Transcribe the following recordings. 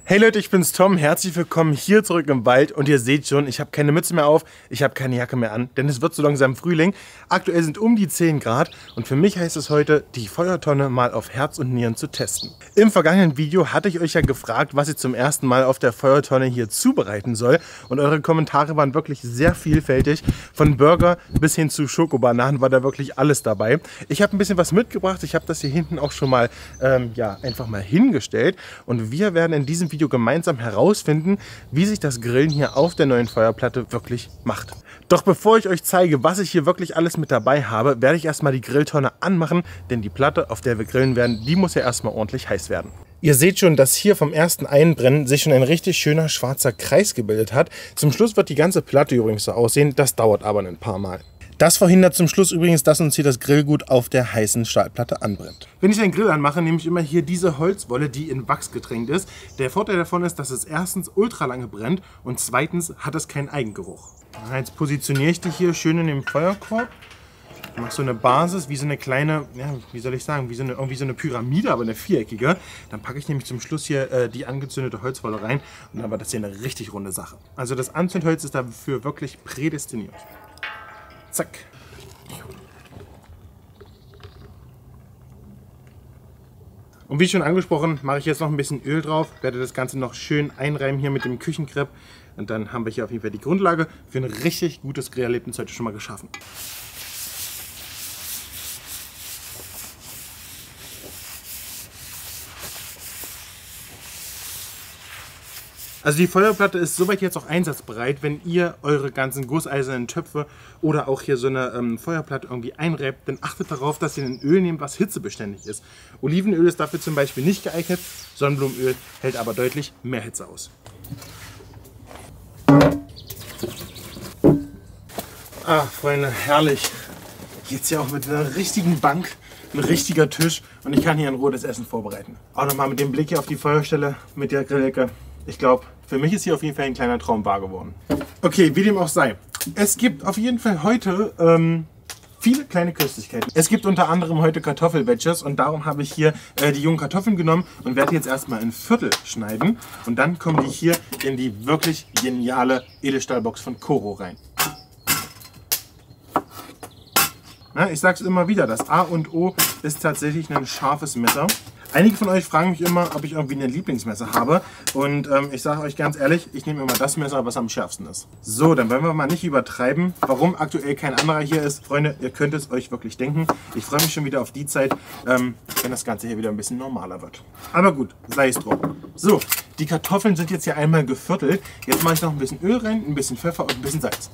Hey Leute, ich bin's Tom, herzlich willkommen hier zurück im Wald und ihr seht schon, ich habe keine Mütze mehr auf, ich habe keine Jacke mehr an, denn es wird so langsam Frühling. Aktuell sind um die 10 Grad und für mich heißt es heute, die Feuertonne mal auf Herz und Nieren zu testen. Im vergangenen Video hatte ich euch ja gefragt, was ich zum ersten Mal auf der Feuertonne hier zubereiten soll und eure Kommentare waren wirklich sehr vielfältig. Von Burger bis hin zu Schokobananen war da wirklich alles dabei. Ich habe ein bisschen was mitgebracht, ich habe das hier hinten auch schon mal einfach mal hingestellt und wir werden in diesem Video gemeinsam herausfinden, wie sich das Grillen hier auf der neuen Feuerplatte wirklich macht. Doch bevor ich euch zeige, was ich hier wirklich alles mit dabei habe, werde ich erstmal die Grilltonne anmachen, denn die Platte, auf der wir grillen werden, die muss ja erstmal ordentlich heiß werden. Ihr seht schon, dass hier vom ersten Einbrennen sich schon ein richtig schöner schwarzer Kreis gebildet hat. Zum Schluss wird die ganze Platte übrigens so aussehen, das dauert aber ein paar Mal. Das verhindert zum Schluss übrigens, dass uns hier das Grillgut auf der heißen Stahlplatte anbrennt. Wenn ich einen Grill anmache, nehme ich immer hier diese Holzwolle, die in Wachs getränkt ist. Der Vorteil davon ist, dass es erstens ultra lange brennt und zweitens hat es keinen Eigengeruch. Jetzt positioniere ich die hier schön in dem Feuerkorb. Ich mache so eine Basis, wie so eine kleine, ja, wie soll ich sagen, irgendwie so eine Pyramide, aber eine viereckige. Dann packe ich nämlich zum Schluss hier die angezündete Holzwolle rein und dann war das hier eine richtig runde Sache. Also das Anzündholz ist dafür wirklich prädestiniert. Zack. Und wie schon angesprochen, mache ich jetzt noch ein bisschen Öl drauf, werde das Ganze noch schön einreiben hier mit dem Küchenkrepp. Und dann haben wir hier auf jeden Fall die Grundlage für ein richtig gutes Grillerlebnis heute schon mal geschaffen. Also die Feuerplatte ist soweit jetzt auch einsatzbereit, wenn ihr eure ganzen gusseisernen Töpfe oder auch hier so eine Feuerplatte irgendwie einreibt, dann achtet darauf, dass ihr ein Öl nehmt, was hitzebeständig ist. Olivenöl ist dafür zum Beispiel nicht geeignet, Sonnenblumenöl hält aber deutlich mehr Hitze aus. Ah, Freunde, herrlich. Jetzt ja auch mit einer richtigen Bank, ein richtiger Tisch und ich kann hier in Ruhe das Essen vorbereiten. Auch nochmal mit dem Blick hier auf die Feuerstelle mit der Grillecke. Ich glaube, für mich ist hier auf jeden Fall ein kleiner Traum wahr geworden. Okay, wie dem auch sei. Es gibt auf jeden Fall heute viele kleine Köstlichkeiten. Es gibt unter anderem heute Kartoffelwedges und darum habe ich hier die jungen Kartoffeln genommen und werde jetzt erstmal in Viertel schneiden. Und dann kommen die hier in die wirklich geniale Edelstahlbox von Coro rein. Na, ich sage es immer wieder, das A und O ist tatsächlich ein scharfes Messer. Einige von euch fragen mich immer, ob ich irgendwie ein Lieblingsmesser habe und ich sage euch ganz ehrlich, ich nehme immer das Messer, was am schärfsten ist. So, dann wollen wir mal nicht übertreiben, warum aktuell kein anderer hier ist. Freunde, ihr könnt es euch wirklich denken. Ich freue mich schon wieder auf die Zeit, wenn das Ganze hier wieder ein bisschen normaler wird. Aber gut, sei es drum. So, die Kartoffeln sind jetzt hier einmal geviertelt. Jetzt mache ich noch ein bisschen Öl rein, ein bisschen Pfeffer und ein bisschen Salz.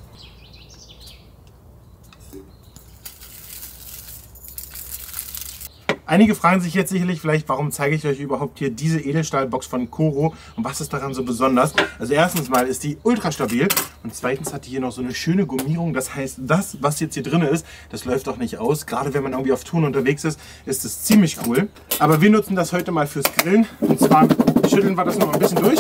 Einige fragen sich jetzt sicherlich vielleicht, warum zeige ich euch überhaupt hier diese Edelstahlbox von Coro und was ist daran so besonders? Also erstens mal ist die ultra stabil und zweitens hat die hier noch so eine schöne Gummierung. Das heißt, das, was jetzt hier drin ist, das läuft auch nicht aus. Gerade wenn man irgendwie auf Touren unterwegs ist, ist es ziemlich cool. Aber wir nutzen das heute mal fürs Grillen und zwar schütteln wir das noch ein bisschen durch.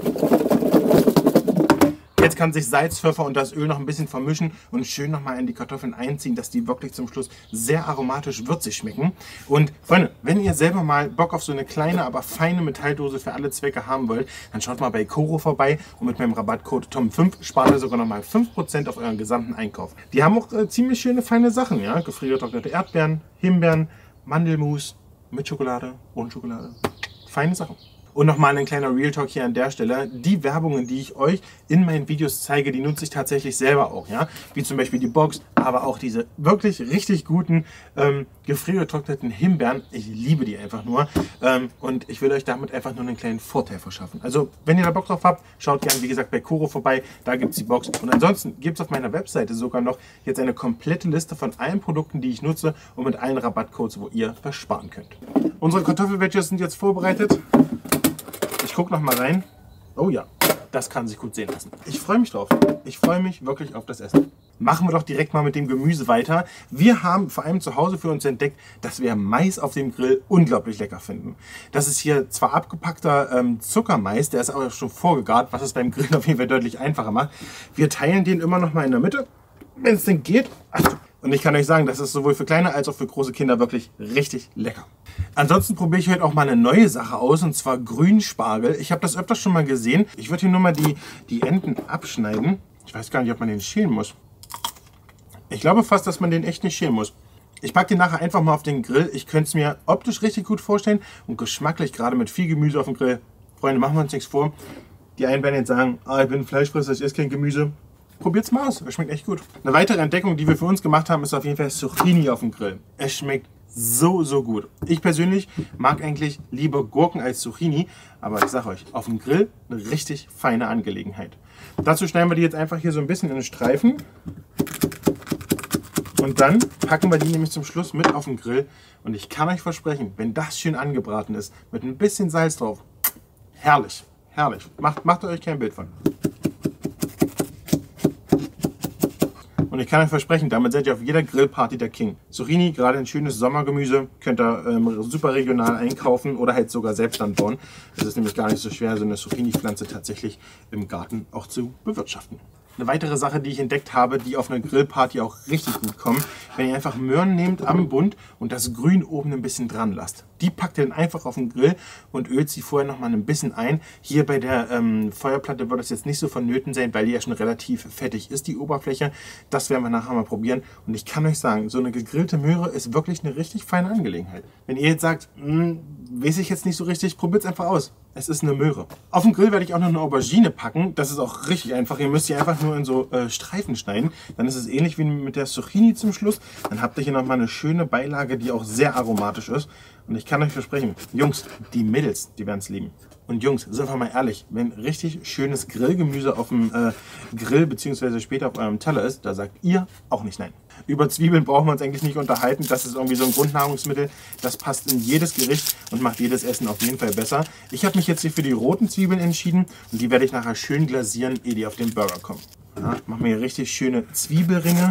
Jetzt kann sich Salz, Pfeffer und das Öl noch ein bisschen vermischen und schön nochmal in die Kartoffeln einziehen, dass die wirklich zum Schluss sehr aromatisch würzig schmecken. Und Freunde, wenn ihr selber mal Bock auf so eine kleine, aber feine Metalldose für alle Zwecke haben wollt, dann schaut mal bei Coro vorbei und mit meinem Rabattcode TOM5 spart ihr sogar nochmal 5% auf euren gesamten Einkauf. Die haben auch ziemlich schöne feine Sachen, ja, gefriergetrocknete Erdbeeren, Himbeeren, Mandelmus mit Schokolade, ohne Schokolade. Feine Sachen. Und nochmal ein kleiner Real Talk hier an der Stelle. Die Werbungen, die ich euch in meinen Videos zeige, die nutze ich tatsächlich selber auch. Ja? Wie zum Beispiel die Box, aber auch diese wirklich richtig guten gefriergetrockneten Himbeeren. Ich liebe die einfach nur. Und ich will euch damit einfach nur einen kleinen Vorteil verschaffen. Also wenn ihr da Bock drauf habt, schaut gerne, wie gesagt, bei Coro vorbei. Da gibt es die Box. Und ansonsten gibt es auf meiner Webseite sogar noch jetzt eine komplette Liste von allen Produkten, die ich nutze und mit allen Rabattcodes, wo ihr was sparen könnt. Unsere Kartoffelwedges sind jetzt vorbereitet. Ich gucke noch mal rein. Oh ja, das kann sich gut sehen lassen. Ich freue mich drauf. Ich freue mich wirklich auf das Essen. Machen wir doch direkt mal mit dem Gemüse weiter. Wir haben vor allem zu Hause für uns entdeckt, dass wir Mais auf dem Grill unglaublich lecker finden. Das ist hier zwar abgepackter Zuckermais, der ist aber schon vorgegart, was es beim Grillen auf jeden Fall deutlich einfacher macht. Wir teilen den immer noch mal in der Mitte, wenn es denn geht. Also, Und ich kann euch sagen, das ist sowohl für kleine als auch für große Kinder wirklich richtig lecker. Ansonsten probiere ich heute auch mal eine neue Sache aus, und zwar Grünspargel. Ich habe das öfters schon mal gesehen. Ich würde hier nur mal die Enden abschneiden. Ich weiß gar nicht, ob man den schälen muss. Ich glaube fast, dass man den echt nicht schälen muss. Ich packe den nachher einfach mal auf den Grill. Ich könnte es mir optisch richtig gut vorstellen und geschmacklich, gerade mit viel Gemüse auf dem Grill. Freunde, machen wir uns nichts vor. Die einen werden jetzt sagen, ich bin Fleischfresser, ich esse kein Gemüse. Probiert's mal aus, es schmeckt echt gut. Eine weitere Entdeckung, die wir für uns gemacht haben, ist auf jeden Fall Zucchini auf dem Grill. Es schmeckt so, so gut. Ich persönlich mag eigentlich lieber Gurken als Zucchini, aber ich sage euch, auf dem Grill eine richtig feine Angelegenheit. Dazu schneiden wir die jetzt einfach hier so ein bisschen in Streifen. Und dann packen wir die nämlich zum Schluss mit auf den Grill. Und ich kann euch versprechen, wenn das schön angebraten ist, mit ein bisschen Salz drauf, herrlich, herrlich. Macht euch kein Bild von. Und ich kann euch versprechen, damit seid ihr auf jeder Grillparty der King. Zucchini, gerade ein schönes Sommergemüse, könnt ihr super regional einkaufen oder halt sogar selbst anbauen. Es ist nämlich gar nicht so schwer, so eine Zucchini-Pflanze tatsächlich im Garten auch zu bewirtschaften. Eine weitere Sache, die ich entdeckt habe, die auf einer Grillparty auch richtig gut kommen, wenn ihr einfach Möhren nehmt am Bund und das Grün oben ein bisschen dran lasst. Die packt ihr dann einfach auf den Grill und ölt sie vorher noch mal ein bisschen ein. Hier bei der Feuerplatte wird das jetzt nicht so vonnöten sein, weil die ja schon relativ fettig ist, die Oberfläche. Das werden wir nachher mal probieren. Und ich kann euch sagen, so eine gegrillte Möhre ist wirklich eine richtig feine Angelegenheit. Wenn ihr jetzt sagt, weiß ich jetzt nicht so richtig, probiert es einfach aus. Es ist eine Möhre. Auf dem Grill werde ich auch noch eine Aubergine packen. Das ist auch richtig einfach. Ihr müsst die einfach nur in so Streifen schneiden. Dann ist es ähnlich wie mit der Zucchini zum Schluss. Dann habt ihr hier nochmal eine schöne Beilage, die auch sehr aromatisch ist. Und ich kann euch versprechen, Jungs, die Mädels, die werden es lieben. Und Jungs, sind wir mal ehrlich, wenn richtig schönes Grillgemüse auf dem Grill bzw. später auf eurem Teller ist, da sagt ihr auch nicht nein. Über Zwiebeln brauchen wir uns eigentlich nicht unterhalten. Das ist irgendwie so ein Grundnahrungsmittel. Das passt in jedes Gericht und macht jedes Essen auf jeden Fall besser. Ich habe mich jetzt hier für die roten Zwiebeln entschieden und die werde ich nachher schön glasieren, ehe die auf den Burger kommen. Ja, machen wir hier richtig schöne Zwiebelringe.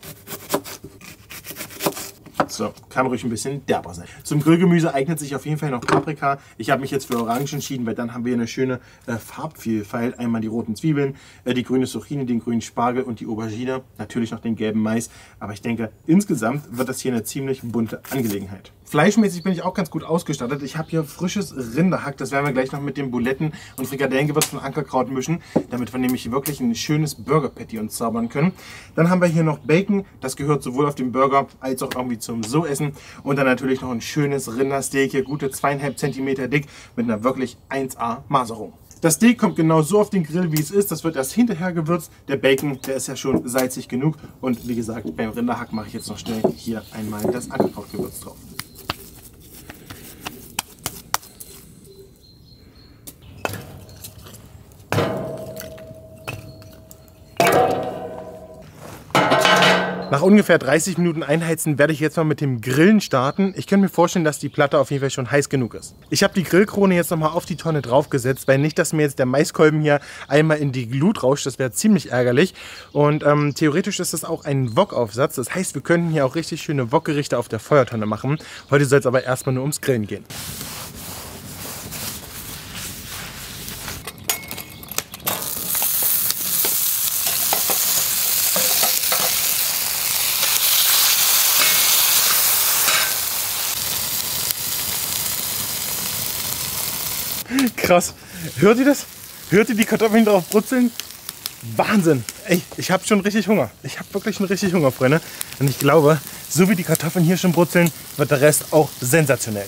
So, kann ruhig ein bisschen derber sein. Zum Grillgemüse eignet sich auf jeden Fall noch Paprika. Ich habe mich jetzt für Orange entschieden, weil dann haben wir eine schöne Farbvielfalt. Einmal die roten Zwiebeln, die grüne Zucchini, den grünen Spargel und die Aubergine. Natürlich noch den gelben Mais. Aber ich denke, insgesamt wird das hier eine ziemlich bunte Angelegenheit. Fleischmäßig bin ich auch ganz gut ausgestattet. Ich habe hier frisches Rinderhack. Das werden wir gleich noch mit dem Buletten- und Frikadellengewürz von Ankerkraut mischen, damit wir nämlich wirklich ein schönes Burger-Patty uns zaubern können. Dann haben wir hier noch Bacon. Das gehört sowohl auf den Burger als auch irgendwie zum So-Essen. Und dann natürlich noch ein schönes Rindersteak, hier gute 2,5 cm dick mit einer wirklich 1A Maserung. Das Steak kommt genau so auf den Grill, wie es ist. Das wird erst hinterher gewürzt. Der Bacon, der ist ja schon salzig genug. Und wie gesagt, beim Rinderhack mache ich jetzt noch schnell hier einmal das Ankerkrautgewürz drauf. Nach ungefähr 30 Minuten Einheizen werde ich jetzt mal mit dem Grillen starten. Ich könnte mir vorstellen, dass die Platte auf jeden Fall schon heiß genug ist. Ich habe die Grillkrone jetzt nochmal auf die Tonne draufgesetzt, weil nicht, dass mir jetzt der Maiskolben hier einmal in die Glut rauscht. Das wäre ziemlich ärgerlich. Und theoretisch ist das auch ein Wokaufsatz. Das heißt, wir könnten hier auch richtig schöne Wokgerichte auf der Feuertonne machen. Heute soll es aber erstmal nur ums Grillen gehen. Krass. Hört ihr das? Hört ihr die Kartoffeln drauf brutzeln? Wahnsinn. Ey, ich habe schon richtig Hunger. Ich habe wirklich schon richtig Hunger, Freunde. Und ich glaube, so wie die Kartoffeln hier schon brutzeln, wird der Rest auch sensationell.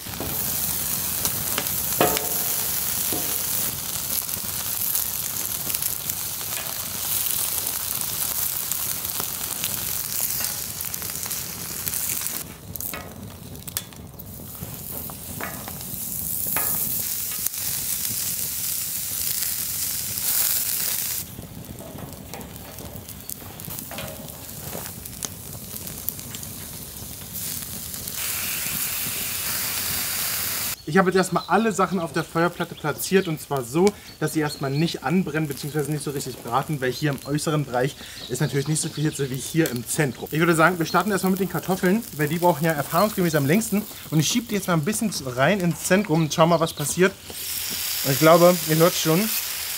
Ich habe jetzt erstmal alle Sachen auf der Feuerplatte platziert und zwar so, dass sie erstmal nicht anbrennen bzw. nicht so richtig braten, weil hier im äußeren Bereich ist natürlich nicht so viel Hitze wie hier im Zentrum. Ich würde sagen, wir starten erstmal mit den Kartoffeln, weil die brauchen ja erfahrungsgemäß am längsten und ich schiebe die jetzt mal ein bisschen rein ins Zentrum und schau mal, was passiert. Und ich glaube, ihr hört schon,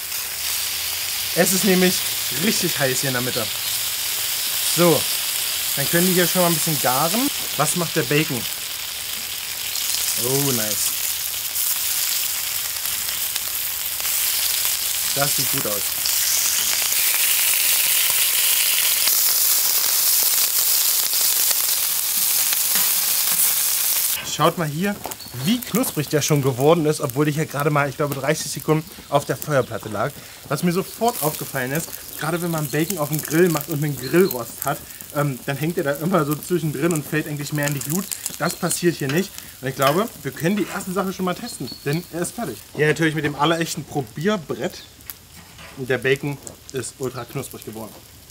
es ist nämlich richtig heiß hier in der Mitte. So, Dann können die hier schon mal ein bisschen garen. Was macht der Bacon? Oh, nice. Das sieht gut aus. Schaut mal hier, wie knusprig der schon geworden ist, obwohl ich ja gerade mal, ich glaube, 30 Sekunden auf der Feuerplatte lag. Was mir sofort aufgefallen ist, gerade wenn man Bacon auf dem Grill macht und einen Grillrost hat, dann hängt er da immer so zwischendrin und fällt eigentlich mehr in die Glut. Das passiert hier nicht. Und ich glaube, wir können die erste Sache schon mal testen, denn er ist fertig. Hier natürlich mit dem allerechten Probierbrett. Und der Bacon ist ultra knusprig geworden.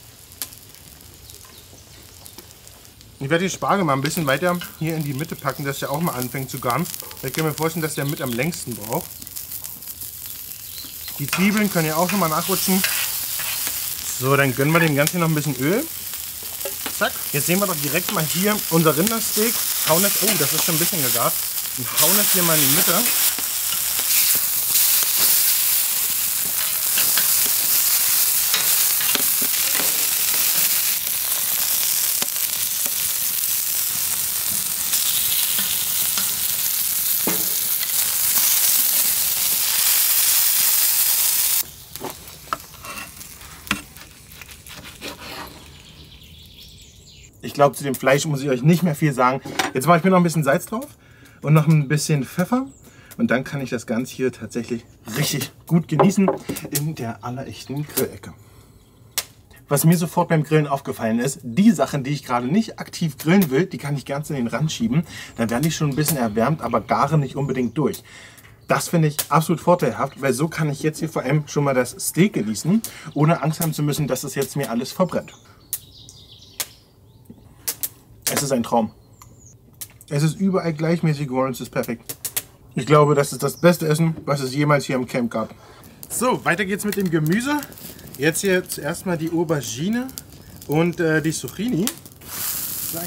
Ich werde den Spargel mal ein bisschen weiter hier in die Mitte packen, dass der auch mal anfängt zu garen. Ich kann mir vorstellen, dass der mit am längsten braucht. Die Zwiebeln können ja auch schon mal nachrutschen. So, dann gönnen wir dem Ganzen noch ein bisschen Öl. Zack. Jetzt sehen wir doch direkt mal hier unser Rindersteak. Hauen das, oh, das ist schon ein bisschen gegart. Und hauen das hier mal in die Mitte. Ich glaube, zu dem Fleisch muss ich euch nicht mehr viel sagen. Jetzt mache ich mir noch ein bisschen Salz drauf und noch ein bisschen Pfeffer. Und dann kann ich das Ganze hier tatsächlich richtig gut genießen in der allerechten Grillecke. Was mir sofort beim Grillen aufgefallen ist, die Sachen, die ich gerade nicht aktiv grillen will, die kann ich ganz in den Rand schieben. Dann werden die schon ein bisschen erwärmt, aber garen nicht unbedingt durch. Das finde ich absolut vorteilhaft, weil so kann ich jetzt hier vor allem schon mal das Steak genießen, ohne Angst haben zu müssen, dass es jetzt mir alles verbrennt. Es ist ein Traum. Es ist überall gleichmäßig geworden, es ist perfekt. Ich glaube, das ist das beste Essen, was es jemals hier im Camp gab. So, weiter geht's mit dem Gemüse. Jetzt hier zuerst mal die Aubergine und die Zucchini. Zack.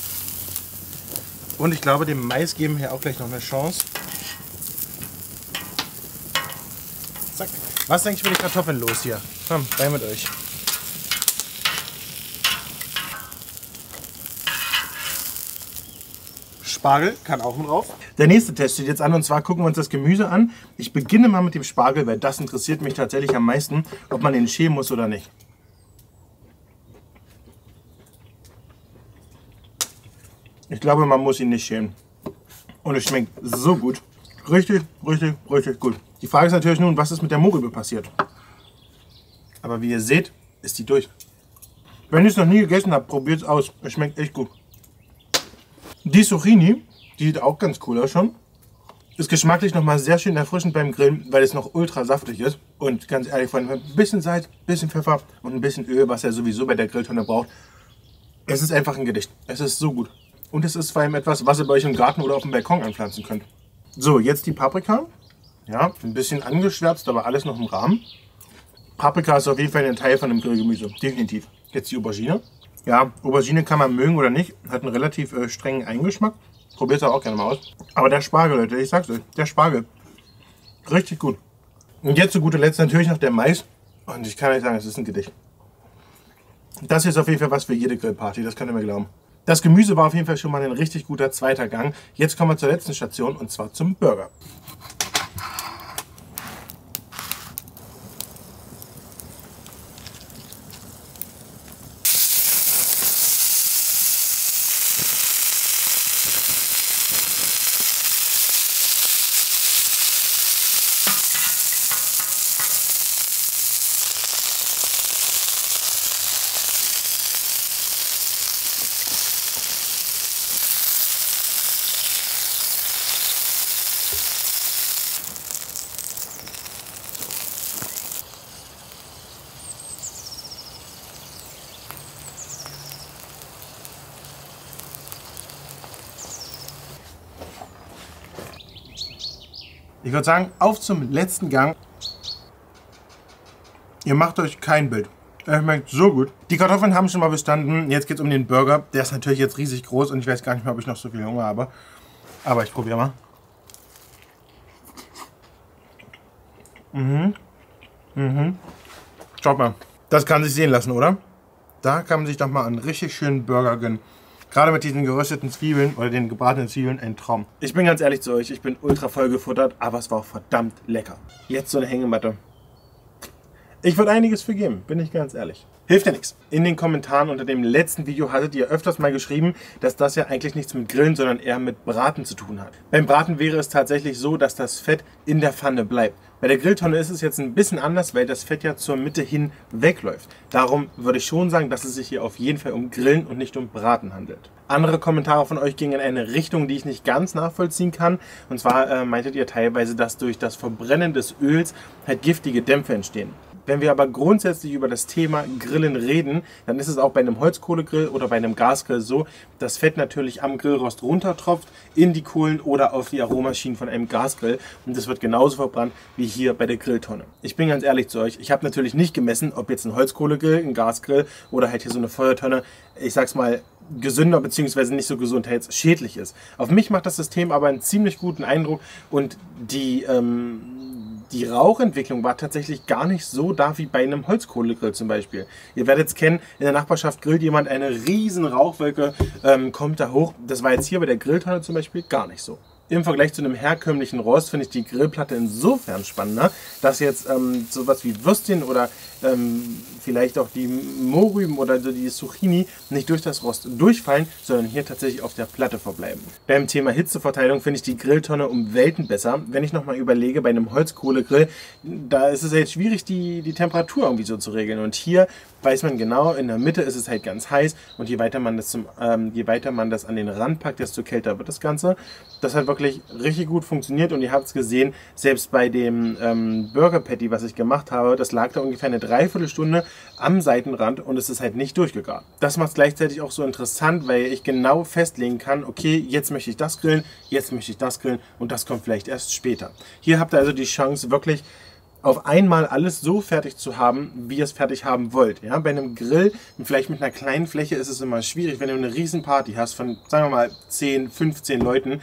Und ich glaube, dem Mais geben wir auch gleich noch eine Chance. Zack. Was ist eigentlich mit den Kartoffeln los hier? Komm, rein mit euch. Spargel kann auch mit drauf. Der nächste Test steht jetzt an und zwar gucken wir uns das Gemüse an. Ich beginne mal mit dem Spargel, weil das interessiert mich tatsächlich am meisten, ob man den schälen muss oder nicht. Ich glaube, man muss ihn nicht schälen. Und es schmeckt so gut. Richtig, richtig, richtig gut. Die Frage ist natürlich nun, was ist mit der Mohrrübe passiert? Aber wie ihr seht, ist die durch. Wenn ihr es noch nie gegessen habt, probiert es aus. Es schmeckt echt gut. Die Zucchini, die sieht auch ganz cool aus schon. Ist geschmacklich nochmal sehr schön erfrischend beim Grillen, weil es noch ultra saftig ist. Und ganz ehrlich, von ein bisschen Salz, ein bisschen Pfeffer und ein bisschen Öl, was er sowieso bei der Grilltonne braucht. Es ist einfach ein Gedicht. Es ist so gut. Und es ist vor allem etwas, was ihr bei euch im Garten oder auf dem Balkon anpflanzen könnt. So, jetzt die Paprika. Ja, ein bisschen angeschwärzt, aber alles noch im Rahmen. Paprika ist auf jeden Fall ein Teil von dem Grillgemüse. Definitiv. Jetzt die Aubergine. Ja, Aubergine kann man mögen oder nicht. Hat einen relativ strengen Eingeschmack. Probiert es auch gerne mal aus. Aber der Spargel, Leute, ich sag's euch, der Spargel. Richtig gut. Und jetzt zu guter Letzt natürlich noch der Mais. Und ich kann euch sagen, es ist ein Gedicht. Das hier ist auf jeden Fall was für jede Grillparty, das könnt ihr mir glauben. Das Gemüse war auf jeden Fall schon mal ein richtig guter zweiter Gang. Jetzt kommen wir zur letzten Station und zwar zum Burger. Ich würde sagen, auf zum letzten Gang. Ihr macht euch kein Bild. Er schmeckt so gut. Die Kartoffeln haben schon mal bestanden. Jetzt geht es um den Burger. Der ist natürlich jetzt riesig groß und ich weiß gar nicht mehr, ob ich noch so viel Hunger habe. Aber ich probiere mal. Schaut mal. Das kann sich sehen lassen, oder? Da kann man sich doch mal einen richtig schönen Burger gönnen. Gerade mit diesen gerösteten Zwiebeln oder den gebratenen Zwiebeln, ein Traum. Ich bin ganz ehrlich zu euch, ich bin ultra voll gefuttert, aber es war auch verdammt lecker. Jetzt so eine Hängematte. Ich würde einiges für geben, bin ich ganz ehrlich. Hilft ja nichts. In den Kommentaren unter dem letzten Video hattet ihr öfters mal geschrieben, dass das ja eigentlich nichts mit Grillen, sondern eher mit Braten zu tun hat. Beim Braten wäre es tatsächlich so, dass das Fett in der Pfanne bleibt. Bei der Grilltonne ist es jetzt ein bisschen anders, weil das Fett ja zur Mitte hin wegläuft. Darum würde ich schon sagen, dass es sich hier auf jeden Fall um Grillen und nicht um Braten handelt. Andere Kommentare von euch gingen in eine Richtung, die ich nicht ganz nachvollziehen kann. Und zwar meintet ihr teilweise, dass durch das Verbrennen des Öls halt giftige Dämpfe entstehen. Wenn wir aber grundsätzlich über das Thema Grillen reden, dann ist es auch bei einem Holzkohlegrill oder bei einem Gasgrill so, dass Fett natürlich am Grillrost runtertropft, in die Kohlen oder auf die Aromaschinen von einem Gasgrill. Und das wird genauso verbrannt wie hier bei der Grilltonne. Ich bin ganz ehrlich zu euch, ich habe natürlich nicht gemessen, ob jetzt ein Holzkohlegrill, ein Gasgrill oder halt hier so eine Feuertonne, ich sag's mal, gesünder bzw. nicht so gesundheitsschädlich ist. Auf mich macht das System aber einen ziemlich guten Eindruck und die Rauchentwicklung war tatsächlich gar nicht so da wie bei einem Holzkohlegrill zum Beispiel. Ihr werdet es kennen, in der Nachbarschaft grillt jemand, eine riesen Rauchwolke kommt da hoch. Das war jetzt hier bei der Grilltonne zum Beispiel gar nicht so. Im Vergleich zu einem herkömmlichen Rost finde ich die Grillplatte insofern spannender, dass jetzt sowas wie Würstchen oder vielleicht auch die Mohrrüben oder die Zucchini nicht durch das Rost durchfallen, sondern hier tatsächlich auf der Platte verbleiben. Beim Thema Hitzeverteilung finde ich die Grilltonne um Welten besser. Wenn ich nochmal überlege, bei einem Holzkohlegrill, da ist es ja jetzt schwierig, die Temperatur irgendwie so zu regeln. Und hier weiß man genau, in der Mitte ist es halt ganz heiß und je weiter man das an den Rand packt, desto kälter wird das Ganze. Das hat wirklich richtig gut funktioniert und ihr habt es gesehen, selbst bei dem Burger Patty, was ich gemacht habe, das lag da ungefähr eine Dreiviertelstunde am Seitenrand und es ist halt nicht durchgegart. Das macht es gleichzeitig auch so interessant, weil ich genau festlegen kann, okay, jetzt möchte ich das grillen, jetzt möchte ich das grillen und das kommt vielleicht erst später. Hier habt ihr also die Chance, wirklich auf einmal alles so fertig zu haben, wie ihr es fertig haben wollt. Ja, bei einem Grill, vielleicht mit einer kleinen Fläche, ist es immer schwierig, wenn du eine riesen Party hast von, sagen wir mal, 10, 15 Leuten,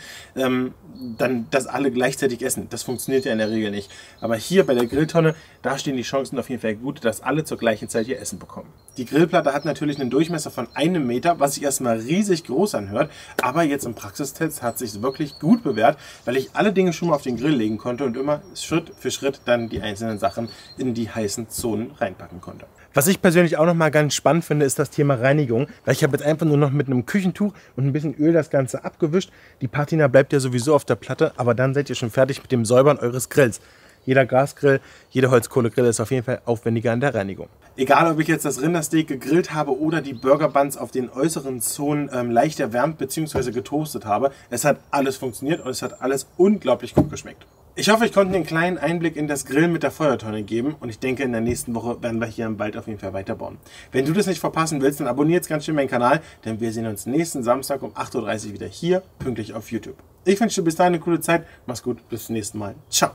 dann das alle gleichzeitig essen. Das funktioniert ja in der Regel nicht. Aber hier bei der Grilltonne, da stehen die Chancen auf jeden Fall gut, dass alle zur gleichen Zeit ihr Essen bekommen. Die Grillplatte hat natürlich einen Durchmesser von 1 Meter, was sich erstmal riesig groß anhört, aber jetzt im Praxistest hat es sich wirklich gut bewährt, weil ich alle Dinge schon mal auf den Grill legen konnte und immer Schritt für Schritt dann die einzelnen Sachen in die heißen Zonen reinpacken konnte. Was ich persönlich auch noch mal ganz spannend finde, ist das Thema Reinigung. Weil ich habe jetzt einfach nur noch mit einem Küchentuch und ein bisschen Öl das Ganze abgewischt. Die Patina bleibt ja sowieso auf der Platte, aber dann seid ihr schon fertig mit dem Säubern eures Grills. Jeder Gasgrill, jeder Holzkohlegrill ist auf jeden Fall aufwendiger in der Reinigung. Egal, ob ich jetzt das Rindersteak gegrillt habe oder die Burger Buns auf den äußeren Zonen leicht erwärmt bzw. getoastet habe, es hat alles funktioniert und es hat alles unglaublich gut geschmeckt. Ich hoffe, ich konnte einen kleinen Einblick in das Grillen mit der Feuertonne geben und ich denke, in der nächsten Woche werden wir hier im Wald auf jeden Fall weiterbauen. Wenn du das nicht verpassen willst, dann abonniere jetzt ganz schön meinen Kanal, denn wir sehen uns nächsten Samstag um 8:30 Uhr wieder hier, pünktlich auf YouTube. Ich wünsche dir bis dahin eine coole Zeit, mach's gut, bis zum nächsten Mal. Ciao!